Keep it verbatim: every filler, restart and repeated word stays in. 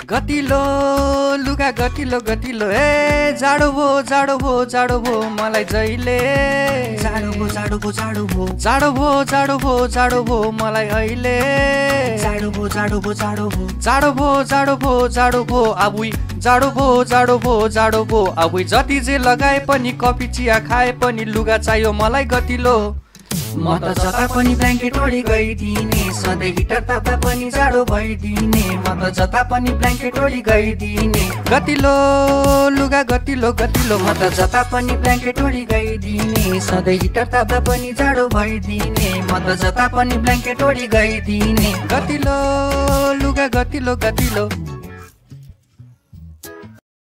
गतिलो लुगा गतिलो गतिलो ए जाडो भो जाडो भो जाडो भो मलाई जहिले जाडो भो जाडो भो जाडो भो जाडो भो जाडो भो जाडो भो मलाई अहिले जाडो भो जाडो भो जाडो भो जाडो भो जाडो भो जाडो भो आबुई जाडो भो जाडो भो जाडो भो आबुई जति जे लगाए पनि कफी चिया खाए पनि लुगा चाहियो मलाई गतिलो म त जता पनि ब्ल्याङ्केट ओढी गइदिने सधैँ हिटर ताप्दा पनि जाडो भइदिने म त जता पनि ब्ल्याङ्केट ओढी गइदिने गतिलो लुगा गतिलो गतिलो म त जता पनि ब्ल्याङ्केट ओढी गइदिने सधैँ हिटर ताप्दा पनि जाडो भइदिने म त जता पनि ब्ल्याङ्केट ओढी गइदिने गतिलो लुगा गतिलो गतिलो